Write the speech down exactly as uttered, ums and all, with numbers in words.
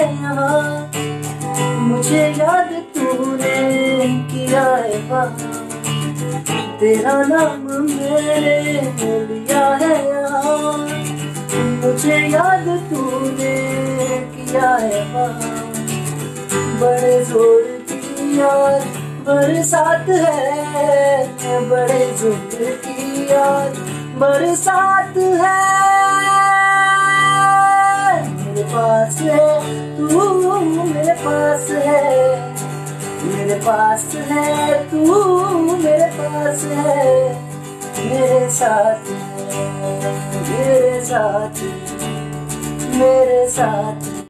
यहाँ, मुझे याद तूने किया है वहाँ, तेरा नाम मैंने लिया है यहाँ, मुझे याद तूने किया है वहाँ। बड़े जोर की यार बरसात है, बड़े जोर की यार बरसात है, मेरे पास है तू, मेरे पास है, मेरे पास है तू, मेरे पास है, मेरे साथ है, मेरे साथ, मेरे साथ